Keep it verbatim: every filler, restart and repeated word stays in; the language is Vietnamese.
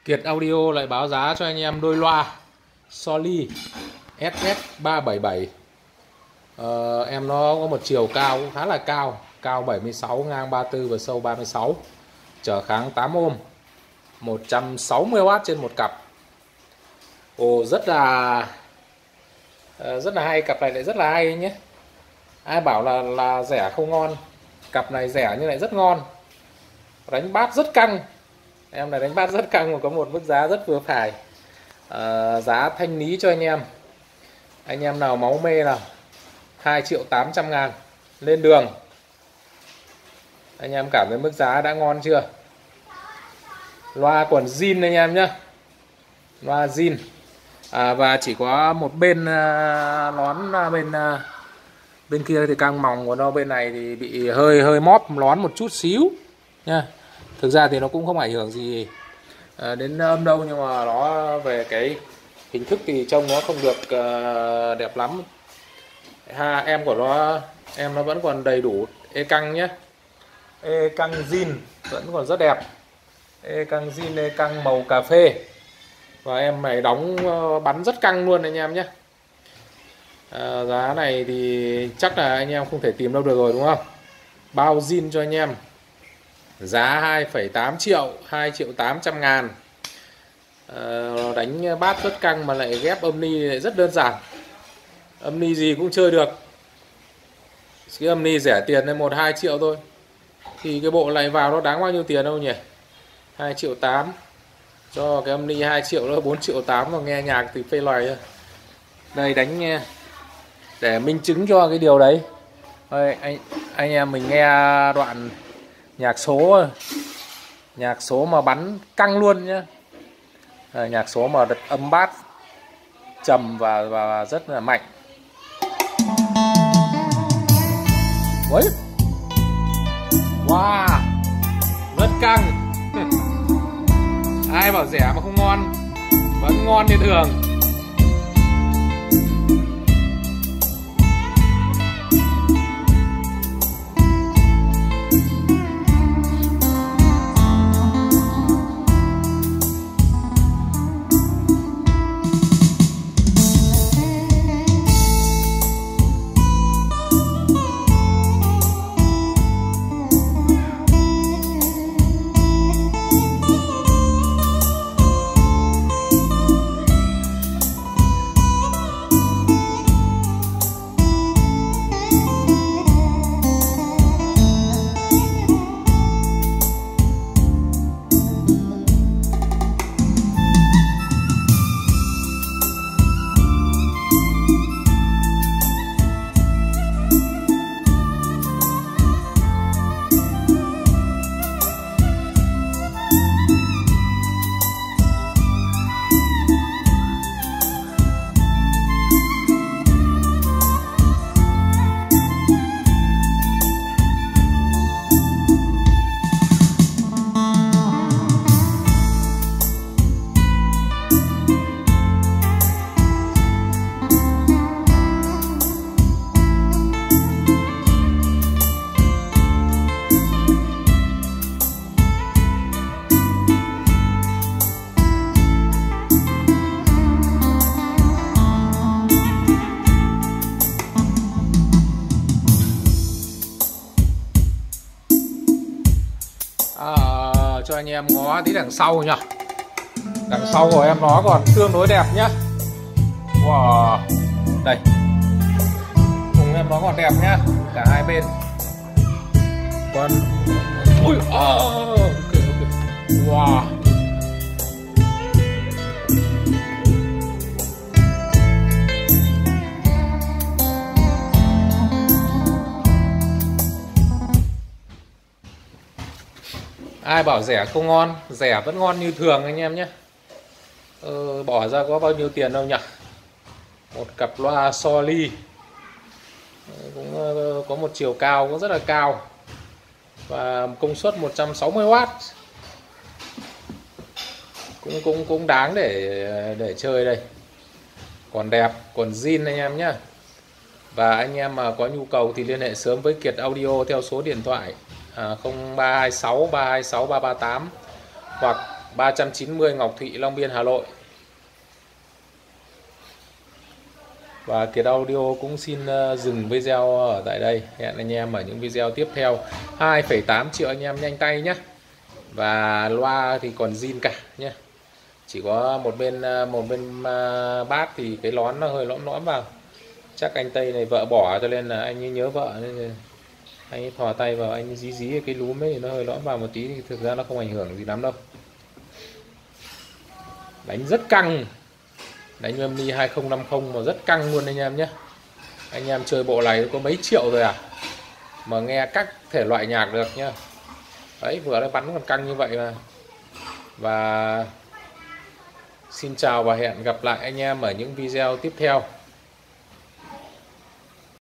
Kiệt Audio lại báo giá cho anh em đôi loa Soli ét ét ba bảy bảy. ờ, Em nó có một chiều cao cũng khá là cao, cao bảy mươi sáu, ngang ba mươi tư và sâu ba mươi sáu, trở kháng tám ohm, một trăm sáu mươi oát trên một cặp. Ồ, rất là rất là hay, cặp này lại rất là hay nhé. Ai bảo là là rẻ không ngon, cặp này rẻ nhưng lại rất ngon, đánh bass rất căng. Em này đánh bass rất căng và có một mức giá rất vừa phải. à, Giá thanh lý cho anh em, anh em nào máu mê nào, hai triệu tám trăm ngàn lên đường. Anh em cảm thấy mức giá đã ngon chưa? Loa còn zin anh em nhé, loa zin. à, Và chỉ có một bên uh, nón uh, bên uh, bên kia thì căng mỏng của nó, bên này thì bị hơi hơi móp nón một chút xíu nha. Thực ra thì nó cũng không ảnh hưởng gì à, đến âm đâu, nhưng mà nó về cái hình thức thì trông nó không được uh, đẹp lắm. Ha, em của nó em nó vẫn còn đầy đủ e căng nhé, e căng zin vẫn còn rất đẹp, e căng zin, e căng màu cà phê, và em này đóng uh, bắn rất căng luôn anh em nhé. À, giá này thì chắc là anh em không thể tìm đâu được rồi đúng không? Bao zin cho anh em, giá hai phẩy tám triệu, hai triệu tám trăm ngàn. à, Đánh bass rất căng mà lại ghép âm ni lại rất đơn giản, âm ni gì cũng chơi được. Cái âm ni rẻ tiền lên một hai triệu thôi, thì cái bộ này vào nó đáng bao nhiêu tiền đâu nhỉ? Hai triệu tám, cho cái âm ni hai triệu nữa, bốn triệu tám mà nghe nhạc thì phê loài. Đây đánh nghe để minh chứng cho cái điều đấy. Đây, anh anh em mình nghe đoạn nhạc số, nhạc số mà bắn căng luôn nhé. Đây, nhạc số mà đặt âm bass trầm và và rất là mạnh. Đấy. Wow, rất căng. Ai bảo rẻ mà không ngon, vẫn ngon như thường. À, cho anh em ngó tí đằng sau nhá. Đằng sau của em nó còn tương đối đẹp nhá. Wow. Đây, cùng em nó còn đẹp nhá, cả hai bên. Còn ui, oh, okay, okay. Wow. Ai bảo rẻ không ngon, rẻ vẫn ngon như thường anh em nhé. ờ, Bỏ ra có bao nhiêu tiền đâu nhỉ. Một cặp loa Soli cũng có một chiều cao cũng rất là cao, và công suất một trăm sáu mươi oát, cũng cũng cũng đáng để để chơi đây. Còn đẹp, còn zin anh em nhé. Và anh em mà có nhu cầu thì liên hệ sớm với Kiệt Audio theo số điện thoại à, không ba hai sáu ba hai sáu ba ba tám hoặc ba trăm chín mươi Ngọc Thụy, Long Biên, Hà Nội. Và Kiệt Audio cũng xin dừng video ở tại đây. Hẹn anh em ở những video tiếp theo. Hai phẩy tám triệu anh em nhanh tay nhé. Và loa thì còn zin cả nhé. Chỉ có một bên một bên bát thì cái lón nó hơi lõm lõm vào. Chắc anh Tây này vợ bỏ cho nên là anh ấy nhớ vợ nên anh ấy thò tay vào, anh ấy dí dí cái lúm ấy thì nó hơi lõm vào một tí, thì thực ra nó không ảnh hưởng gì lắm đâu. Đánh rất căng. Đánh Omni hai không năm không mà rất căng luôn anh em nhé. Anh em chơi bộ này có mấy triệu rồi à, mà nghe các thể loại nhạc được nhá. Đấy, vừa nó bắn còn căng như vậy mà. Và xin chào và hẹn gặp lại anh em ở những video tiếp theo.